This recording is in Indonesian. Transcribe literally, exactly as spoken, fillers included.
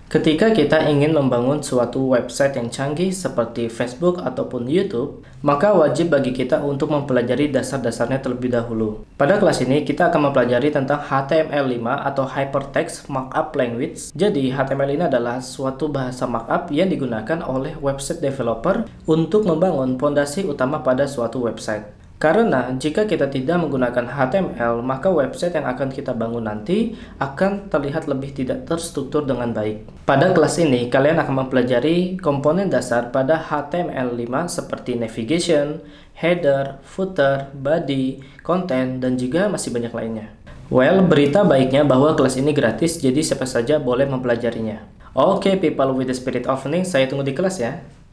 Ketika kita ingin membangun suatu website yang canggih seperti Facebook ataupun YouTube, maka wajib bagi kita untuk mempelajari dasar-dasarnya terlebih dahulu. Pada kelas ini, kita akan mempelajari tentang H T M L lima atau Hypertext Markup Language. Jadi, H T M L ini adalah suatu bahasa markup yang digunakan oleh website developer untuk membangun fondasi utama pada suatu website. Karena jika kita tidak menggunakan H T M L, maka website yang akan kita bangun nanti akan terlihat lebih tidak terstruktur dengan baik. Pada kelas ini, kalian akan mempelajari komponen dasar pada H T M L lima seperti navigation, header, footer, body, content, dan juga masih banyak lainnya. Well, berita baiknya bahwa kelas ini gratis, jadi siapa saja boleh mempelajarinya. Oke, people with the spirit of learning, saya tunggu di kelas ya.